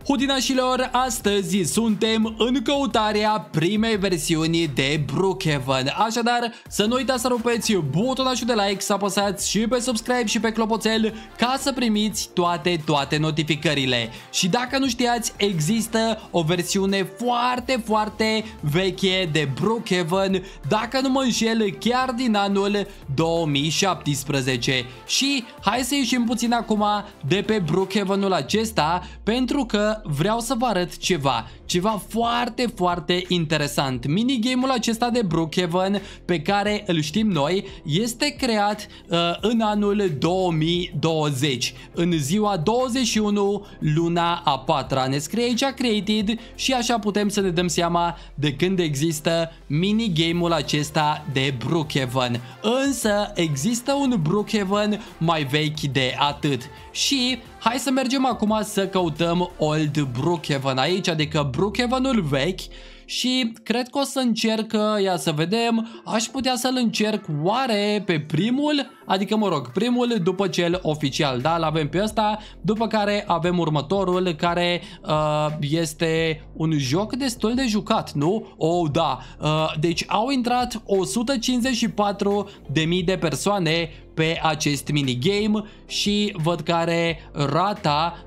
Hudinașilor, astăzi suntem în căutarea primei versiuni de Brookhaven. Așadar, să nu uitați să rupeți butonul de like, să apăsați și pe subscribe și pe clopoțel ca să primiți toate notificările. Și dacă nu știați, există o versiune foarte veche de Brookhaven, dacă nu mă înșel, chiar din anul 2017. Și hai să ieșim puțin acum de pe Brookhaven-ul acesta, pentru că vreau să vă arăt ceva foarte interesant. Minigame-ul acesta de Brookhaven, pe care îl știm noi, este creat în anul 2020, în ziua 21 luna a 4-a. Ne scrie aici created și așa putem să ne dăm seama de când există minigame-ul acesta de Brookhaven. Însă există un Brookhaven mai vechi de atât. Și hai să mergem acum să căutăm Old Brookhaven aici, adică Brookhaven-ul vechi. Și cred că o să încerc, ia să vedem, aș putea să-l încerc oare pe primul, adică mă rog, primul după cel oficial, da, l-avem pe ăsta, după care avem următorul care este un joc destul de jucat, nu? Oh, da, deci au intrat 154.000 de persoane pe acest minigame și văd că are rata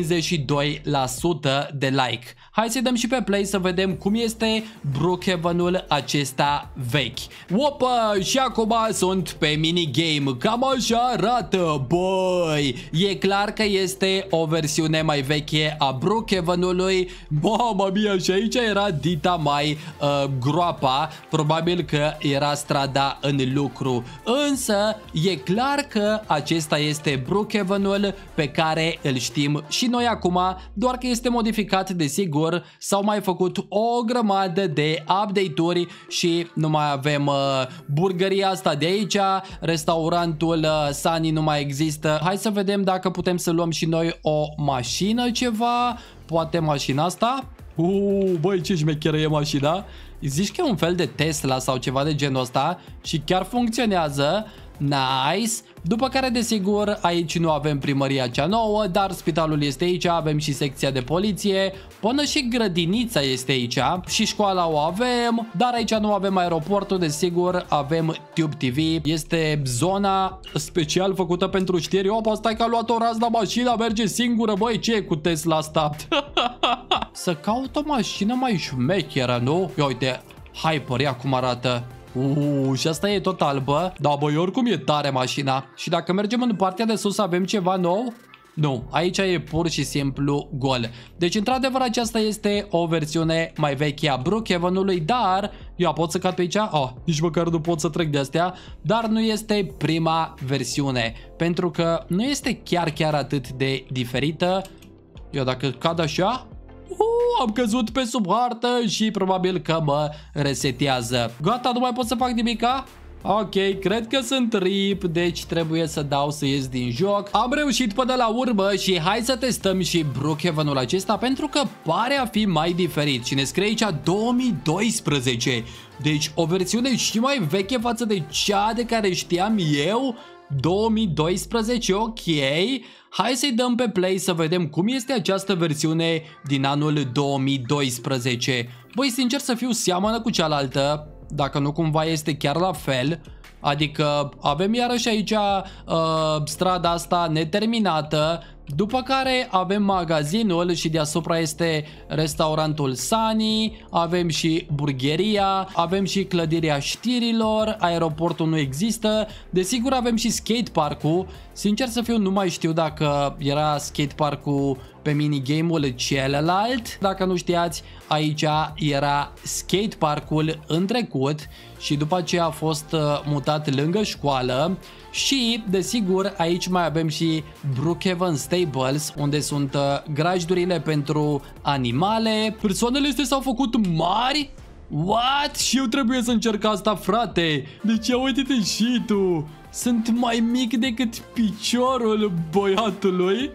52% de like. Hai să dăm și pe play să vedem cum este Brookhaven-ul acesta vechi. Opa, și acum sunt pe minigame. Cam așa arată, băi. E clar că este o versiune mai veche a Brookhaven-ului. Mamma mia, și aici era dita mai groapa. Probabil că era strada în lucru. Însă e clar că acesta este Brookhaven-ul pe care îl știm și noi acum, doar că este modificat, desigur. S-au mai făcut o grămadă de update-uri și nu mai avem burgeria asta de aici, restaurantul Sunny nu mai există. Hai să vedem dacă putem să luăm și noi o mașină ceva, poate mașina asta? Băi, ce șmecheră e mașina. Zici că e un fel de Tesla sau ceva de genul ăsta și chiar funcționează. Nice. După care, desigur, aici nu avem primăria cea nouă, dar spitalul este aici, avem și secția de poliție, până și grădinița este aici și școala o avem, dar aici nu avem aeroportul, desigur, avem Tube TV, este zona special făcută pentru știri. Opa, stai că a luat o razna, mașina merge singură, băi, ce e cu Tesla asta? Să caut o mașină mai șmecheră, nu? Ia uite, Hyper, ia cum arată. Și asta e tot albă. Da, băi, oricum e tare mașina. Și dacă mergem în partea de sus avem ceva nou? Nu, aici e pur și simplu gol. Deci, într-adevăr, aceasta este o versiune mai veche a Brookhaven-ului, dar... Ia, pot să cad pe aici? Nici măcar nu pot să trec de astea. Dar nu este prima versiune, pentru că nu este chiar atât de diferită. Ia, dacă cad așa... am căzut pe sub hartă și probabil că mă resetează. Gata, nu mai pot să fac nimica? Ok, cred că sunt RIP, deci trebuie să dau să ies din joc. Am reușit până la urmă și hai să testăm și Brookhaven-ul acesta, pentru că pare a fi mai diferit. Și ne scrie aici 2012. Deci o versiune și mai veche față de cea de care știam eu. 2012, ok. Hai să-i dăm pe play să vedem cum este această versiune din anul 2012. Băi, sincer să fiu, seamănă cu cealaltă, dacă nu cumva este chiar la fel. Adică avem iarăși aici strada asta neterminată, după care avem magazinul și deasupra este restaurantul Sunny, avem și burgeria, avem și clădirea știrilor, aeroportul nu există, desigur avem și skatepark-ul. Sincer să fiu, nu mai știu dacă era skatepark-ul pe minigame-ul celălalt. Dacă nu știați, aici era skatepark-ul în trecut și după aceea a fost mutat lângă școală. Și, desigur, aici mai avem și Brookhaven Stables, unde sunt grajdurile pentru animale. Persoanele astea s-au făcut mari? What? Și eu trebuie să încerc asta, frate. Deci ia uite-te și tu. Sunt mai mic decât piciorul băiatului.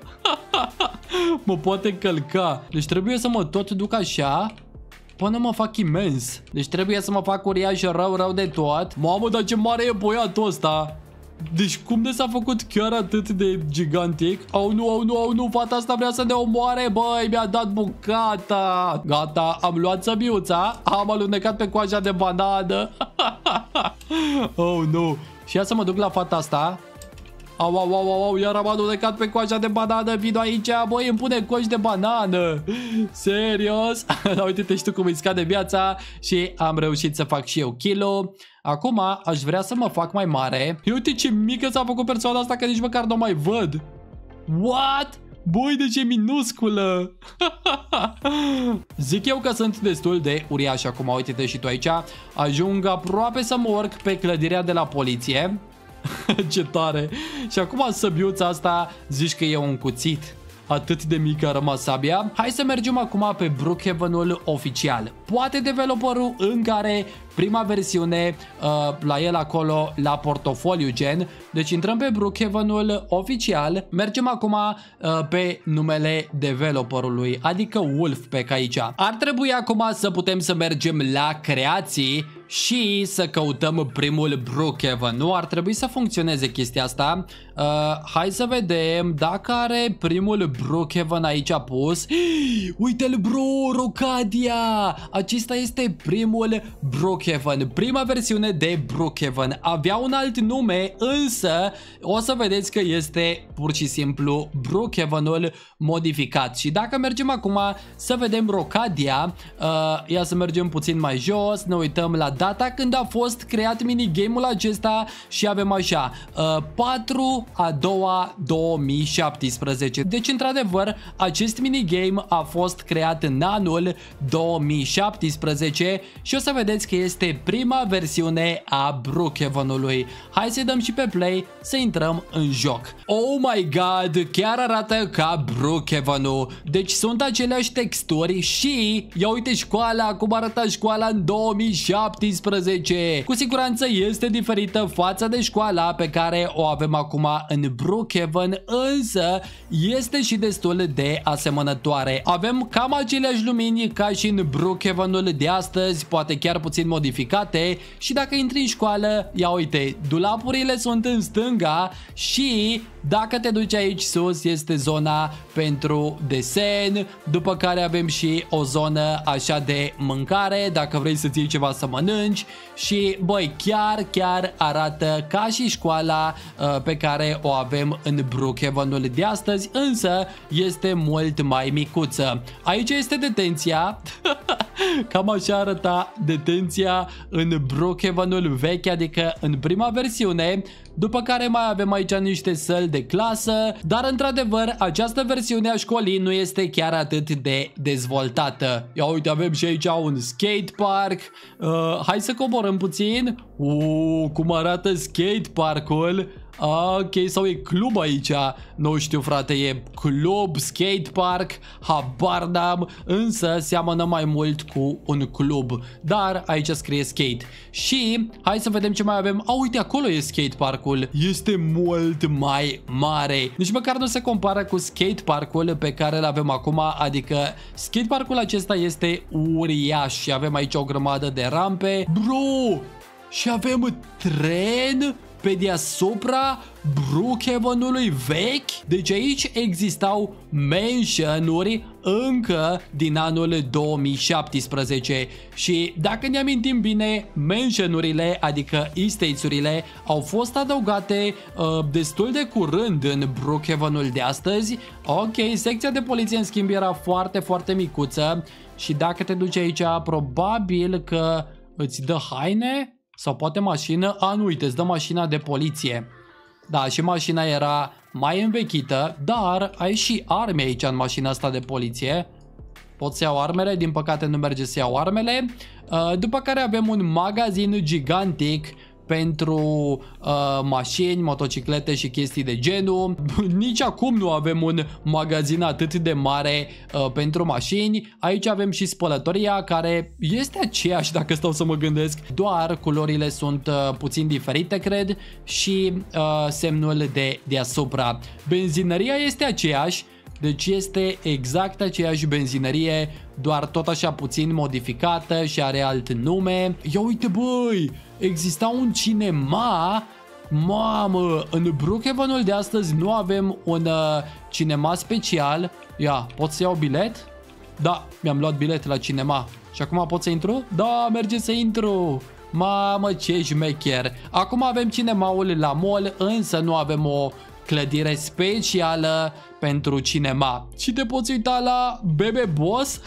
Mă poate călca. Deci trebuie să mă tot duc așa până mă fac imens. Deci trebuie să mă fac uriaș rău de tot. Mamă, dar ce mare e băiatul ăsta. Deci cum de s-a făcut chiar atât de gigantic? Au nu, fata asta vrea să ne omoare, băi, mi-a dat bucata. Gata, am luat săbiuța, am alunecat pe coaja de banană. Oh, nu. Și ia să mă duc la fata asta. Au, iar am alunecat pe coaja de banană. Vino aici, băi, îmi pune coș de banană. Serios? Uite-te și tu cum îi scade viața. Și am reușit să fac și eu kill-ul. Acum aș vrea să mă fac mai mare. Uite ce mică s-a făcut persoana asta, că nici măcar nu o mai văd. What? Băi, de ce minusculă. Zic eu că sunt destul de uriaș acum. Uite-te și tu aici. Ajung aproape să mă urc pe clădirea de la poliție. Ce tare. Și acum săbiuța asta zici că e un cuțit. Atât de mică a rămas sabia. Hai să mergem acum pe Brookhaven-ul oficial. Poate developerul în care prima versiune, la el acolo, la portofoliu gen. Deci intrăm pe Brookhaven-ul oficial. Mergem acum pe numele developerului, adică Wolfpack aici. Ar trebui acum să putem să mergem la creații și să căutăm primul Brookhaven. Nu ar trebui să funcționeze chestia asta. Hai să vedem dacă are primul Brookhaven aici pus. Uite-l, bro, Rocadia! Acesta este primul Brookhaven, prima versiune de Brookhaven. Avea un alt nume, însă o să vedeți că este pur și simplu Brookhaven-ul modificat. Și dacă mergem acum să vedem Rocadia, ia să mergem puțin mai jos, ne uităm la data când a fost creat minigame-ul acesta și avem așa, 4/2/2017. Deci, într-adevăr, acest minigame a fost creat în anul 2017 și o să vedeți că este prima versiune a Brookhaven-ului. Hai să dăm și pe play să intrăm în joc. Oh my god, chiar arată ca Brookhaven-ul. Deci sunt aceleași texturi și ia uite școala, cum arăta școala în 2017. Cu siguranță este diferită față de școala pe care o avem acum în Brookhaven, însă este și destul de asemănătoare. Avem cam aceleași lumini ca și în Brookhaven-ul de astăzi, poate chiar puțin modificate, și dacă intri în școală, ia uite, dulapurile sunt în stânga și dacă te duci aici sus este zona pentru desen, după care avem și o zonă așa de mâncare, dacă vrei să-ți iei ceva să mănânci și băi, chiar arată ca și școala pe care o avem în Brookhaven-ul de astăzi, însă este mult mai micuță. Aici este detenția. Cam așa arăta detenția în Brookhaven-ul vechi, adică în prima versiune. După care mai avem aici niște săli de clasă, dar într-adevăr această versiune a școlii nu este chiar atât de dezvoltată. Ia uite, avem și aici un skatepark. Hai să coborăm puțin. Cum arată skateparkul. Ok, sau e club aici? Nu știu, frate, e club, skatepark, habar n-am, însă seamănă mai mult cu un club. Dar aici scrie skate. Și hai să vedem ce mai avem. Uite, acolo e skateparkul. Este mult mai mare. Nici măcar nu se compară cu skateparkul pe care îl avem acum, adică skateparkul acesta este uriaș și avem aici o grămadă de rampe. Bro! Și avem tren pe deasupra Brookhaven-ului vechi. Deci aici existau mansion-uri încă din anul 2017 și dacă ne amintim bine, mansion-urile, adică estate-urile, au fost adăugate destul de curând în Brookhaven-ul de astăzi. Ok, secția de poliție în schimb era foarte micuță și dacă te duci aici, probabil că îți dă haine sau poate mașină. Nu, uite, îți dă mașina de poliție. Da, și mașina era mai învechită, dar ai și arme aici în mașina asta de poliție. Pot să iau armele, din păcate nu merge să iau armele. După care avem un magazin gigantic pentru mașini, motociclete și chestii de genul. Nici acum nu avem un magazin atât de mare pentru mașini. Aici avem și spălătoria, care este aceeași dacă stau să mă gândesc, doar culorile sunt puțin diferite, cred, și semnul de deasupra. Benzinăria este aceeași. Deci este exact aceeași benzinărie, doar tot așa puțin modificată și are alt nume. Ia uite, băi, exista un cinema Mamă, în Brookhaven-ul de astăzi nu avem un cinema special. Ia, pot să iau bilet? Da, mi-am luat bilet la cinema. Și acum pot să intru? Da, merge să intru. Mamă, ce șmecher. Acum avem cinemaul la mall, însă nu avem o clădire specială pentru cinema. Și te poți uita la Bebe Boss?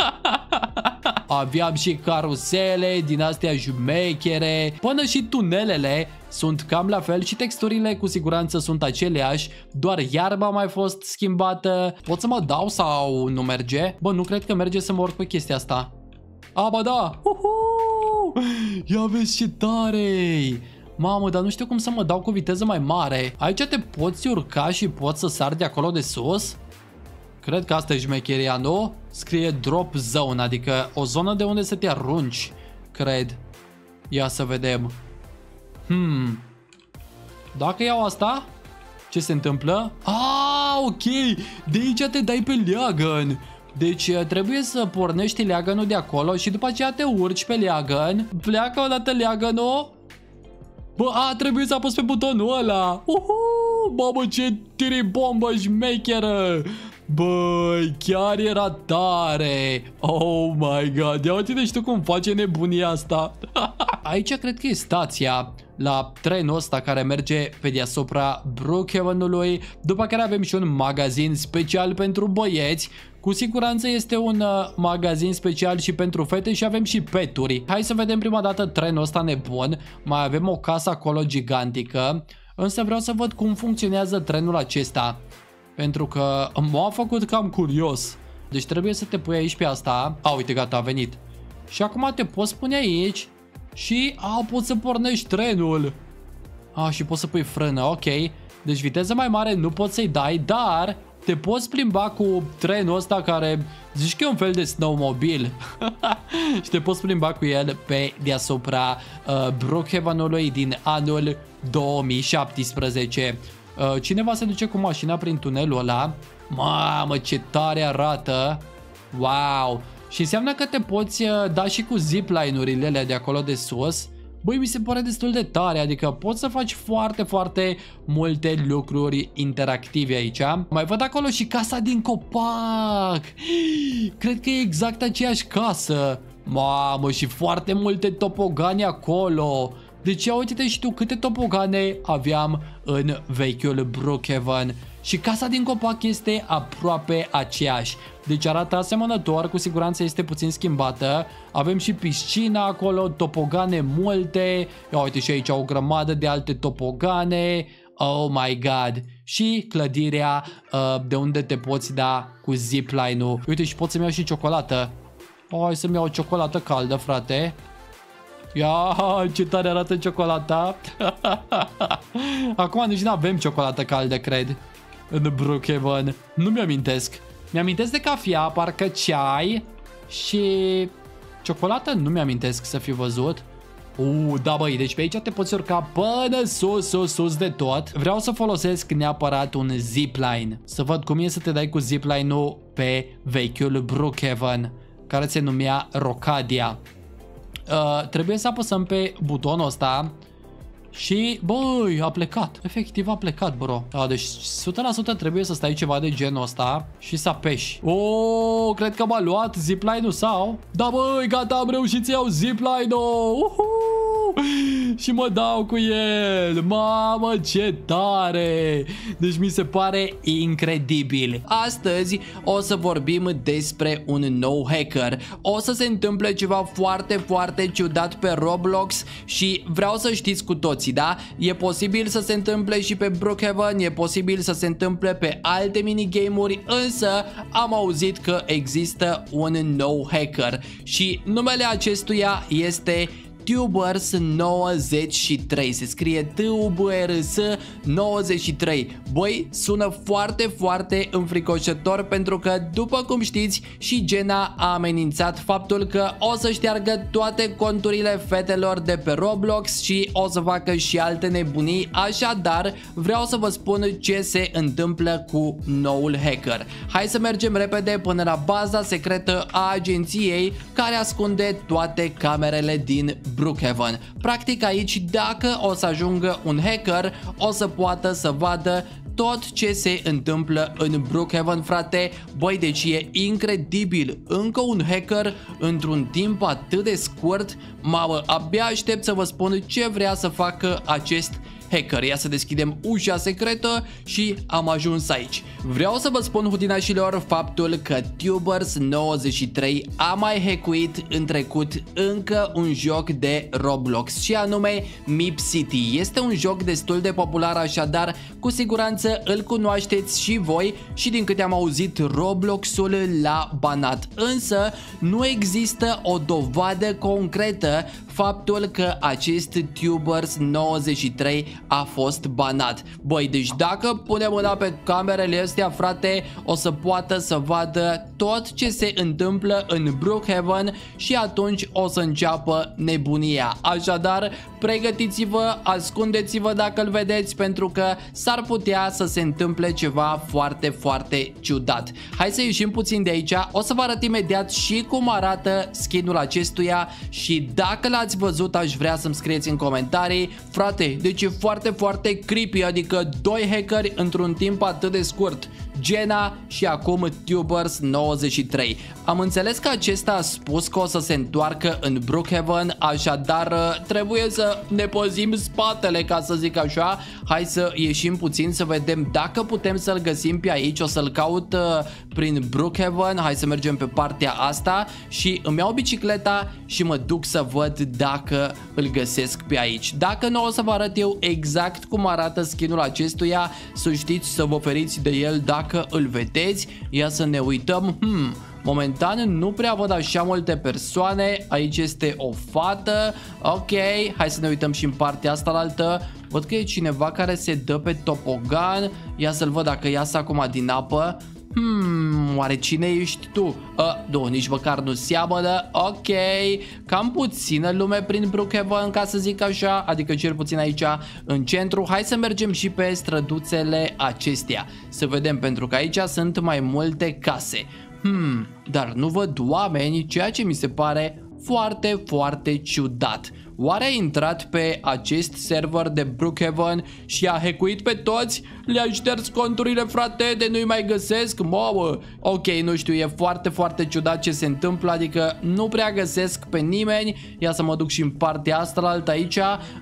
Aveam și carusele din astea șmechere. Până și tunelele sunt cam la fel și texturile cu siguranță sunt aceleași. Doar iarba a mai fost schimbată. Pot să mă dau sau nu merge? Bă, nu cred că merge să mă urc pe chestia asta. A, bă, da! Ia vezi ce tare! Mamă, dar nu știu cum să mă dau cu viteză mai mare. Aici te poți urca și poți să sari de acolo de sus? Cred că asta e șmecheria, nu? Scrie drop zone, adică o zonă de unde să te arunci. Cred. Ia să vedem. Dacă iau asta, ce se întâmplă? Ah, ok! De aici te dai pe leagăn. Deci trebuie să pornești leagănul de acolo și după aceea te urci pe leagăn. Pleacă odată leagănul. Bă, trebuie să apăs pe butonul ăla. Mamă, ce tiribombă șmecheră. Băi, chiar era tare. Oh my god, ia uite-te și tu cum face nebunia asta. Aici cred că e stația la trenul ăsta care merge pe deasupra Brookhaven-ului. După care avem și un magazin special pentru băieți. Cu siguranță este un magazin special și pentru fete și avem și peturi. Hai să vedem prima dată trenul ăsta nebun. Mai avem o casă acolo gigantică. Însă vreau să văd cum funcționează trenul acesta. Pentru că m-a făcut cam curios. Deci trebuie să te pui aici pe asta. A, uite, gata, a venit. Și acum te poți pune aici. Și, poți să pornești trenul. Și poți să pui frână, ok. Deci viteză mai mare nu poți să-i dai, dar te poți plimba cu trenul ăsta care zici că e un fel de snowmobil. Și te poți plimba cu el pe deasupra Brookhaven-ului din anul 2017. Cineva se duce cu mașina prin tunelul ăla. Mamă, ce tare arată. Wow. Și înseamnă că te poți da și cu zipline-urile alea de acolo de sus. Băi, mi se pare destul de tare, adică poți să faci foarte, foarte multe lucruri interactive aici. Mai văd acolo și casa din copac. Cred că e exact aceeași casă. Mamă, și foarte multe topogane acolo. Deci ia uite-te și tu câte topogane aveam în vechiul Brookhaven. Și casa din copac este aproape aceeași. Deci arată asemănător, cu siguranță este puțin schimbată. Avem și piscina acolo, topogane multe. Ia uite și aici o grămadă de alte topogane. Oh my god. Și clădirea de unde te poți da cu zipline-ul. Uite, și pot să-mi iau și ciocolată. Hai să-mi iau o ciocolată caldă, frate. Ia, ce tare arată ciocolata. Acum nici nu avem ciocolată caldă, cred, în Brookhaven. Nu mi-amintesc. Mi-amintesc de cafea, parcă ceai și ciocolată nu mi-amintesc să fi văzut. Da, băi, deci pe aici te poți urca până sus, sus, sus de tot. Vreau să folosesc neapărat un zipline. Să văd cum e să te dai cu zipline-ul pe vechiul Brookhaven, care se numea Rocadia. Trebuie să apăsăm pe butonul ăsta. Și, băi, a plecat. Efectiv a plecat, bro. Deci 100% trebuie să stai ceva de genul ăsta și să apeși. Cred că m-a luat zipline-ul sau? Da, băi, gata, am reușit să iau zipline-ul. Și mă dau cu el. Mamă, ce tare. Deci mi se pare incredibil. Astăzi o să vorbim despre un nou hacker. O să se întâmple ceva foarte, foarte ciudat pe Roblox și vreau să știți cu toții, da? E posibil să se întâmple și pe Brookhaven, e posibil să se întâmple pe alte minigame-uri, însă am auzit că există un nou hacker și numele acestuia este Tubers93. Se scrie Tubers 93. Băi, sună foarte, foarte înfricoșător, pentru că, după cum știți, și Jenna a amenințat faptul că o să șteargă toate conturile fetelor de pe Roblox și o să facă și alte nebunii. Așadar, vreau să vă spun ce se întâmplă cu noul hacker. Hai să mergem repede până la baza secretă a agenției care ascunde toate camerele din Brookhaven. Practic aici, dacă o să ajungă un hacker, o să poată să vadă tot ce se întâmplă în Brookhaven, frate. Băi, deci e incredibil. Încă un hacker într-un timp atât de scurt. Mamă, abia aștept să vă spun ce vrea să facă acest hacker. Ia să deschidem ușa secretă și am ajuns aici. Vreau să vă spun, hudinașilor, faptul că Tubers93 a mai hackuit în trecut încă un joc de Roblox și anume Mip City. Este un joc destul de popular, așadar cu siguranță îl cunoașteți și voi și din câte am auzit Robloxul l-a banat. Însă nu există o dovadă concretă faptul că acest Tubers93 a fost banat. Băi, deci dacă punem mâna pe camerele astea, frate, o să poată să vadă tot ce se întâmplă în Brookhaven și atunci o să înceapă nebunia. Așadar, pregătiți-vă, ascundeți-vă dacă îl vedeți, pentru că s-ar putea să se întâmple ceva foarte, foarte ciudat. Hai să ieșim puțin de aici, o să vă arăt imediat și cum arată skinul acestuia și dacă l-ați văzut, aș vrea să-mi scrieți în comentarii. Frate, deci e foarte, foarte creepy, adică doi hackeri într-un timp atât de scurt. Jenna și acum Tubers93. Am înțeles că acesta a spus că o să se întoarcă în Brookhaven, așadar trebuie să ne păzim spatele, ca să zic așa. Hai să ieșim puțin să vedem dacă putem să-l găsim pe aici. O să-l caut prin Brookhaven. Hai să mergem pe partea asta și îmi iau bicicleta și mă duc să văd dacă îl găsesc pe aici. Dacă nu, o să vă arăt eu exact cum arată skinul acestuia, să știți să vă feriți de el dacă îl vedeți. Ia să ne uităm. Momentan nu prea văd așa multe persoane. Aici este o fată. Ok, hai să ne uităm și în partea asta la altă. Văd că e cineva care se dă pe topogan. Ia să-l văd dacă iasă acum din apă. Oare cine ești tu? Nu, nici măcar nu seamănă. Ok, cam puțină lume prin Brookhaven, ca să zic așa, adică cel puțin aici în centru. Hai să mergem și pe străduțele acestea să vedem, pentru că aici sunt mai multe case. Dar nu văd oameni, ceea ce mi se pare foarte, foarte ciudat. Oare a intrat pe acest server de Brookhaven și a hackuit pe toți? Le-a șters conturile, frate, de nu-i mai găsesc? Mamă! Ok, nu știu, e foarte, foarte ciudat ce se întâmplă, adică nu prea găsesc pe nimeni. Ia să mă duc și în partea asta la altă aici.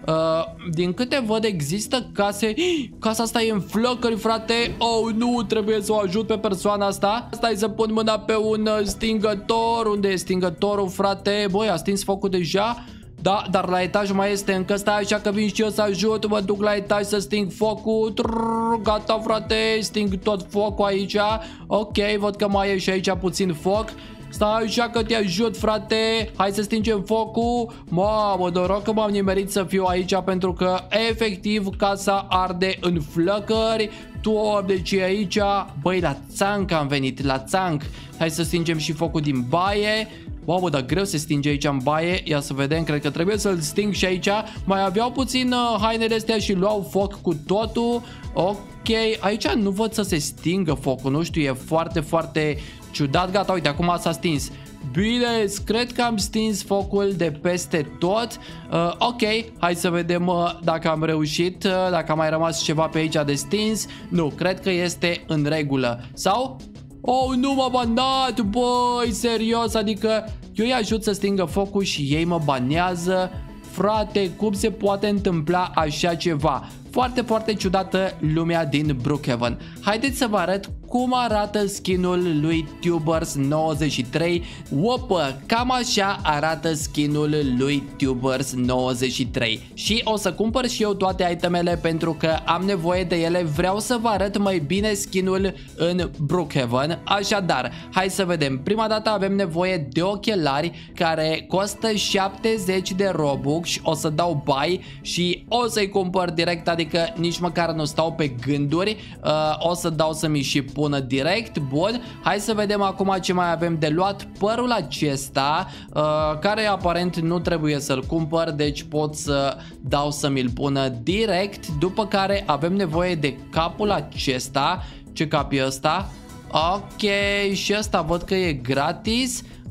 Din câte văd, există case. Casa asta e în flăcări, frate. Oh, nu, trebuie să o ajut pe persoana asta. Stai să pun mâna pe un stingător. Unde e stingătorul, frate? Băi, a stins focul deja? Da, dar la etaj mai este încă. Stai așa că vin și eu să ajut. Mă duc la etaj să sting focul. Gata, frate, sting tot focul aici. Ok, văd că mai e și aici puțin foc. Stai așa că te ajut, frate. Hai să stingem focul. Mamă, noroc că m-am nimerit să fiu aici, pentru că efectiv casa arde în flăcări. Doamne, ce e aici? Băi, la țanc am venit, la țanc. Hai să stingem și focul din baie. Wow, dar greu se stinge aici în baie. Ia să vedem, cred că trebuie să-l sting și aici. Mai aveau puțin hainele astea și luau foc cu totul. Ok, aici nu văd să se stingă focul. Nu știu, e foarte, foarte ciudat. Gata, uite, acum s-a stins. Bine, cred că am stins focul de peste tot. Ok, hai să vedem dacă am reușit, dacă a mai rămas ceva pe aici de stins. Nu, cred că este în regulă. Sau... Oh, nu m-a banat, băi, serios, adică eu îi ajut să stingă focul și ei mă banează. Frate, cum se poate întâmpla așa ceva? Foarte, foarte ciudată lumea din Brookhaven. Haideți să vă arăt cum arată skinul lui Tubers93. Opă, cam așa arată skinul lui Tubers93. Și o să cumpăr și eu toate itemele, pentru că am nevoie de ele. Vreau să vă arăt mai bine skinul în Brookhaven. Așadar, hai să vedem. Prima dată avem nevoie de ochelari care costă 70 de Robux. O să dau buy și o să-i cumpăr direct, adică nici măcar nu stau pe gânduri. O să dau să mi și pună direct. Bun, hai să vedem acum ce mai avem de luat. Părul acesta, care aparent nu trebuie să-l cumpăr, deci pot să dau să mi-l pună direct. După care avem nevoie de capul acesta. Ce cap e ăsta? Ok, și ăsta văd că e gratis.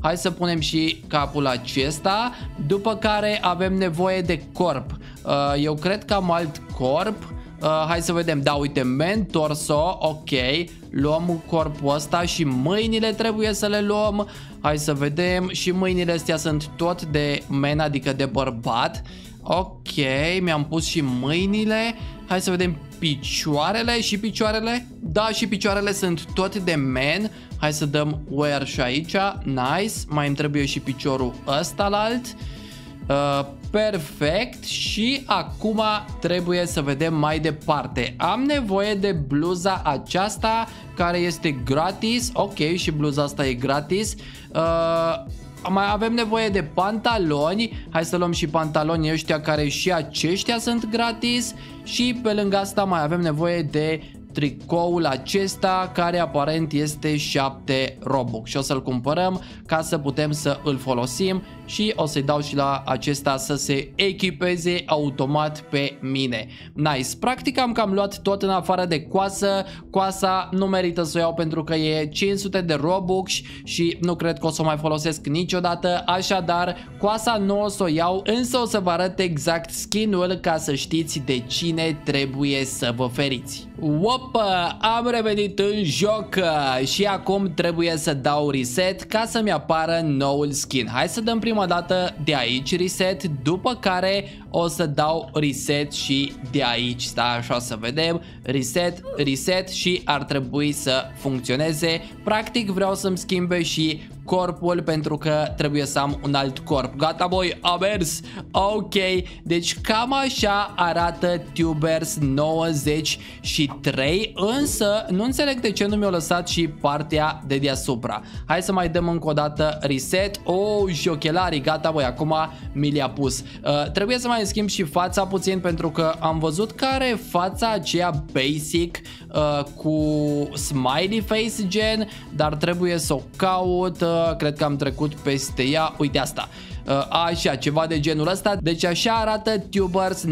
Hai să punem și capul acesta. După care avem nevoie de corp. Eu cred că am alt corp. Hai să vedem, da, uite, men, torso, ok. Luăm corpul ăsta și mâinile trebuie să le luăm. Hai să vedem, și mâinile astea sunt tot de men, adică de bărbat. Ok, mi-am pus și mâinile. Hai să vedem picioarele, și picioarele. Da, și picioarele sunt tot de men. Hai să dăm wear și aici. Nice, mai îmi trebuie și piciorul ăsta la alt. Perfect. Și acum trebuie să vedem mai departe. Am nevoie de bluza aceasta care este gratis. Ok, și bluza asta e gratis. Mai avem nevoie de pantaloni. Hai să luăm și pantalonii ăștia, care și aceștia sunt gratis. Și pe lângă asta mai avem nevoie de tricoul acesta, care aparent este 7 Robux. Și o să-l cumpărăm ca să putem să îl folosim. Și o să-i dau și la acesta să se echipeze automat pe mine. Nice. Practic am cam luat tot în afară de coasă. Coasa nu merită să o iau pentru că e 500 de Robux și nu cred că o să o mai folosesc niciodată. Așadar, coasa nu o să o iau, însă o să vă arăt exact skin-ul ca să știți de cine trebuie să vă feriți. Opa, am revenit în joc și acum trebuie să dau reset ca să-mi apară noul skin. Hai să dăm prima dată de aici reset, după care o să dau reset și de aici. Stai așa să vedem, reset, reset și ar trebui să funcționeze. Practic vreau să-mi schimbe și corpul pentru că trebuie să am un alt corp. Gata, boy, a mers. Ok, deci cam așa arată Tubers 93, însă nu înțeleg de ce nu mi-a lăsat și partea de deasupra. Hai să mai dăm încă o dată reset. Oh, și ochelarii, gata, boy, acum mi le-a pus. Trebuie să mai schimb și fața puțin pentru că am văzut că are fața aceea basic cu smiley face gen, dar trebuie să o caut. Cred că am trecut peste ea. Uite asta. Așa, ceva de genul ăsta. Deci așa arată Tubers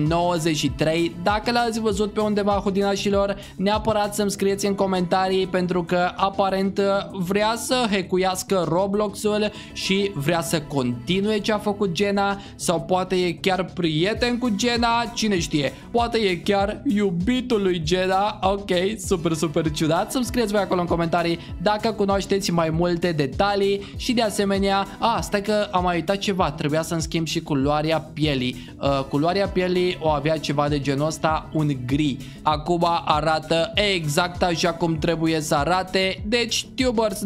93. Dacă l-ați văzut pe undeva, hudinașilor, neapărat să-mi scrieți în comentarii, pentru că aparent vrea să hackuiască Roblox-ul și vrea să continue ce a făcut Jenna, sau poate e chiar prieten cu Jenna, cine știe, poate e chiar iubitul lui Jenna. Ok, super, super ciudat. Să-mi scrieți voi acolo în comentarii dacă cunoașteți mai multe detalii și de asemenea, stai că am mai uitat ceva. Trebuia să-mi schimb și culoarea pielii. Culoarea pielii o avea ceva de genul ăsta, un gri. Acum arată exact așa cum trebuie să arate. Deci Tubers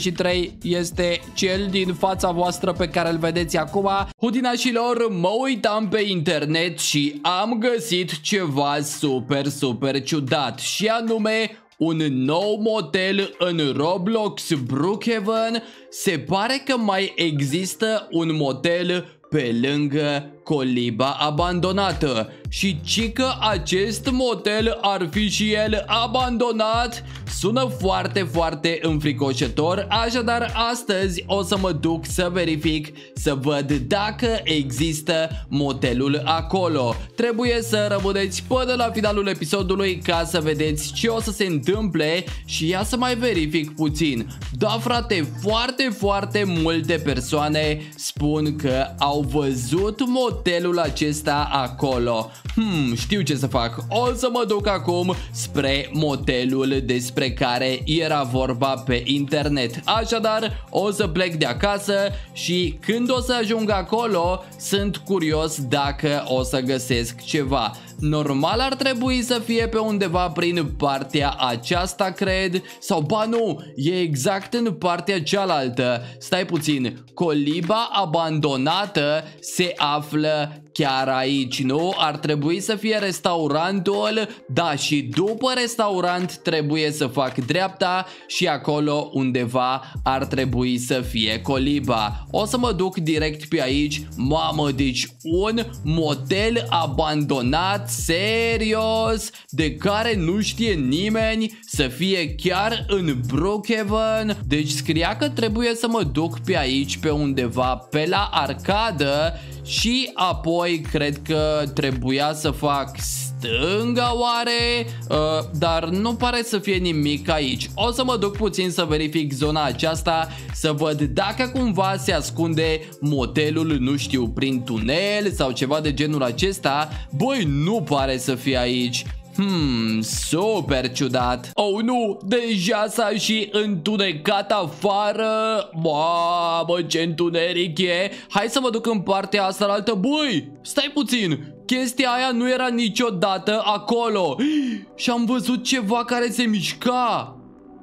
93 este cel din fața voastră pe care îl vedeți acum. Hudinașilor, mă uitam pe internet și am găsit ceva super, super ciudat, și anume un nou motel în Roblox Brookhaven. Se pare că mai există un motel pe lângă coliba abandonată și cică acest motel ar fi și el abandonat. Sună foarte, foarte înfricoșător, așadar astăzi o să mă duc să verific, să văd dacă există motelul acolo. Trebuie să rămâneți până la finalul episodului ca să vedeți ce o să se întâmple și ia să mai verific puțin. Da, frate, foarte, foarte multe persoane spun că au văzut motelul acesta acolo. Știu ce să fac. O să mă duc acum spre motelul despre care era vorba pe internet. Așadar, o să plec de acasă și când o să ajung acolo, sunt curios dacă o să găsesc ceva. Normal ar trebui să fie pe undeva prin partea aceasta, cred. Sau ba nu, e exact în partea cealaltă. Stai puțin, coliba abandonată se află chiar aici, nu? Ar trebui să fie restaurantul. Da, și după restaurant trebuie să fac dreapta și acolo undeva ar trebui să fie coliba. O să mă duc direct pe aici. Mamă, deci un motel abandonat, serios, de care nu știe nimeni, să fie chiar în Brookhaven. Deci scria că trebuie să mă duc pe aici, pe undeva, pe la arcadă. și apoi cred că trebuia să fac stânga oare, dar nu pare să fie nimic aici. O să mă duc puțin să verific zona aceasta, să văd dacă cumva se ascunde motelul, nu știu, prin tunel sau ceva de genul acesta. Băi, nu pare să fie aici. Super ciudat. Oh nu, deja s-a și întunecat afară. Mamă, ce întuneric e. Hai să mă duc în partea asta la altă. Băi, stai puțin. Chestia aia nu era niciodată acolo. Și am văzut ceva care se mișca.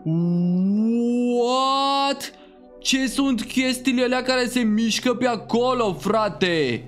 What? Ce sunt chestiile alea care se mișcă pe acolo, frate?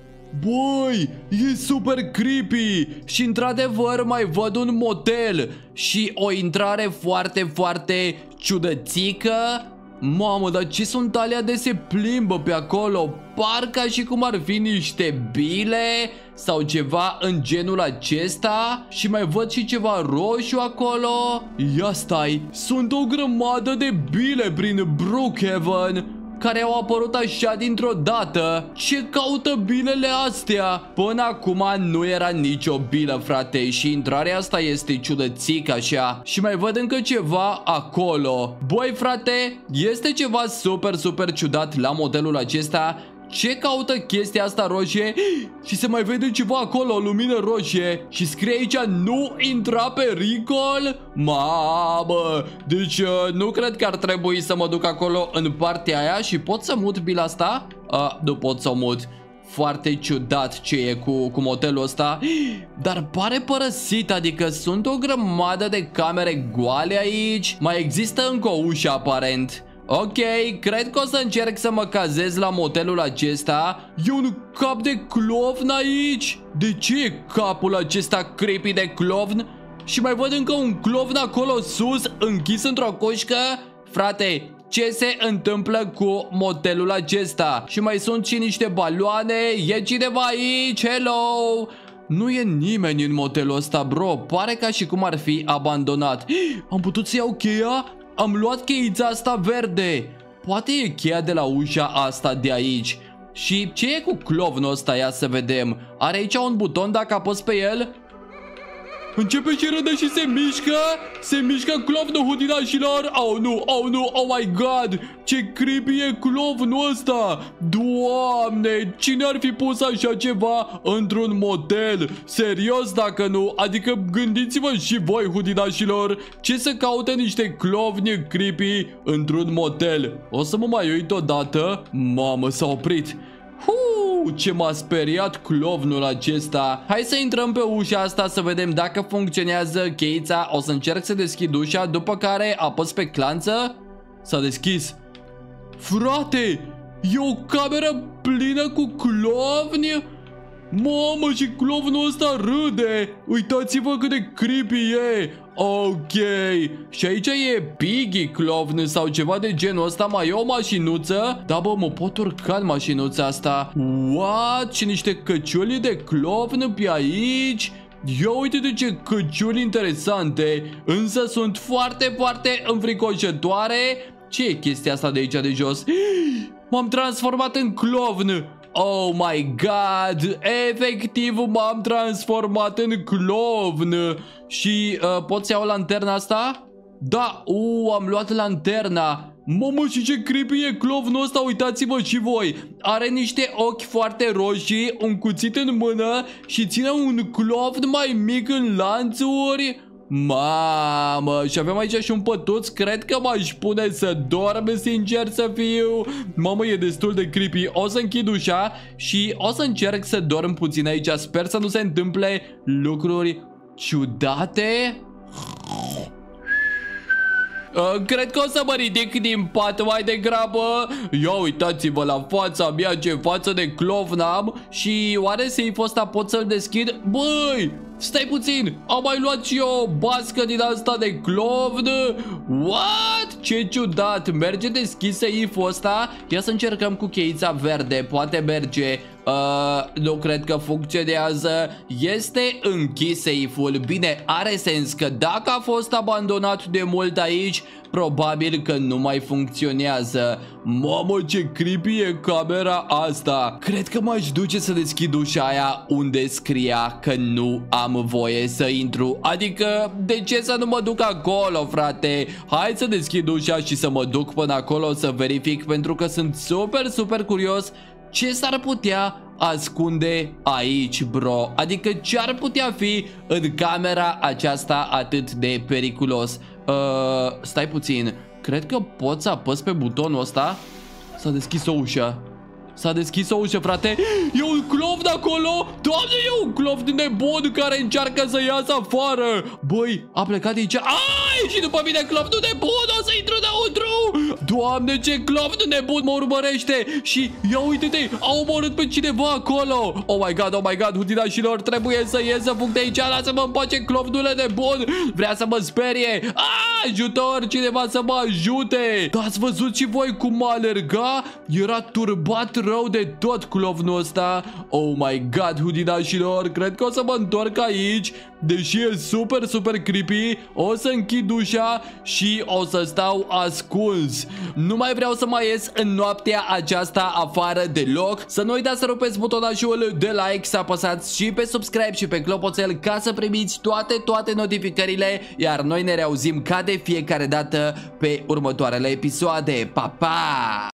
Băi, e super creepy. Și într-adevăr mai văd un motel și o intrare foarte, foarte ciudățică. Mamă, dar ce sunt alea de se plimbă pe acolo? Parcă și cum ar fi niște bile sau ceva în genul acesta. Și mai văd și ceva roșu acolo. Ia stai, sunt o grămadă de bile prin Brookhaven care au apărut așa dintr-o dată. Ce caută bilele astea? Până acum nu era nicio bilă, frate, și intrarea asta este ciudățică așa. Și mai văd încă ceva acolo. Băi, frate, este ceva super, super ciudat la modelul acesta. Ce caută chestia asta roșie? Și se mai vede ceva acolo, o lumină roșie. Și scrie aici, nu intra pericol. Mamă, deci nu cred că ar trebui să mă duc acolo în partea aia. Și pot să mut bila asta? Nu pot să o mut. Foarte ciudat ce e cu motelul ăsta. Dar pare părăsit, adică sunt o grămadă de camere goale aici. Mai există încă o ușă aparent. Ok, cred că o să încerc să mă cazez la motelul acesta. E un cap de clovn aici. De ce e capul acesta creepy de clovn? Și mai văd încă un clovn acolo sus, închis într-o cușcă. Frate, ce se întâmplă cu motelul acesta? Și mai sunt și niște baloane. E cineva aici? Hello! Nu e nimeni în motelul ăsta, bro. Pare ca și cum ar fi abandonat. Am putut să iau cheia? Am luat cheița asta verde. Poate e cheia de la ușa asta de aici. Și ce e cu clovnul ăsta? Ia să vedem. Are aici un buton dacă apăs pe el? Începe și râde și se mișcă. Se mișcă clovnul, hudinașilor. Oh nu, oh nu, oh my god. Ce creepy e clovnul ăsta. Doamne, cine ar fi pus așa ceva într-un motel? Serios dacă nu? Adică gândiți-vă și voi, hudinașilor. Ce să caute niște clovni creepy într-un motel? O să mă mai uit odată. Mamă, s-a oprit. Ce m-a speriat clovnul acesta. Hai să intrăm pe ușa asta să vedem dacă funcționează cheița. O să încerc să deschid ușa, după care apăs pe clanță. S-a deschis. Frate, e o cameră plină cu clovni. Mamă, și clovnul ăsta râde. Uitați-vă cât de creepy e. Ok. Și aici e Piggy clovn sau ceva de genul ăsta. Mai e o mașinuță. Da, bă, mă pot urca în mașinuța asta. What? Și niște căciuli de clovn pe aici. Ia uite de ce căciuli interesante. Însă sunt foarte, foarte înfricoșătoare. Ce e chestia asta de aici de jos? M-am transformat în clovn. Oh my god, efectiv m-am transformat în clovn. Și pot să iau lanterna asta? Da, am luat lanterna. Mamă, și ce creepy e clovnul ăsta, uitați-vă și voi. Are niște ochi foarte roșii, un cuțit în mână și ține un clovn mai mic în lanțuri. Mamă, și avem aici și un pătuț. Cred că m-aș pune să dorm, sincer să fiu. Mamă, e destul de creepy. O să închid ușa și o să încerc să dorm puțin aici. Sper să nu se întâmple lucruri ciudate. Cred că o să mă ridic din pat mai degrabă. Ia uitați-vă la fața mea, ce față de clovn am. Și oare safe-ul ăsta pot să-l deschid? Băi, stai puțin, am mai luat și eu o bască din asta de clovn. What? Ce ciudat. Merge deschis safe-ul ăsta. Ia să încercăm cu cheița verde. Poate merge. Nu cred că funcționează. Este închis safe-ul. Bine, are sens că dacă a fost abandonat de mult aici, probabil că nu mai funcționează. Mamă, ce creepy e camera asta. Cred că m-aș duce să deschid ușa aia unde scria că nu am voie să intru. Adică, de ce să nu mă duc acolo, frate? Hai să deschid ușa și să mă duc până acolo să verific, pentru că sunt super curios ce s-ar putea ascunde aici, bro. Adică ce ar putea fi în camera aceasta atât de periculos. Stai puțin. Cred că pot să apăs pe butonul ăsta. S-a deschis o ușă. S-a deschis o ușă, frate. E un clovn acolo. Doamne, e un clovn nebun care încearcă să iasă afară. Băi, a plecat de aici. Ai, și după mine clovnul nebun. O să intru înăuntru. Doamne, ce clovn nebun mă urmărește. Și ia uite-te, au omorât pe cineva acolo. Oh my god, hutinașilor, trebuie să ies, să fug de aici. Lasă-mă în pace, clovnule nebun. Vrea să mă sperie. Ajutor, cineva să mă ajute. Da, ați văzut și voi cum mă alerga? Era turbat rău de tot clovnul ăsta. Oh my god, hutinașilor, cred că o să mă întorc aici. Deși e super creepy, o să închid ușa și o să stau ascuns. Nu mai vreau să mai ies în noaptea aceasta afară deloc. Să nu uitați să rupeți butonașul de like, să apăsați și pe subscribe și pe clopoțel ca să primiți toate notificările. Iar noi ne reauzim ca de fiecare dată pe următoarele episoade. Pa, pa!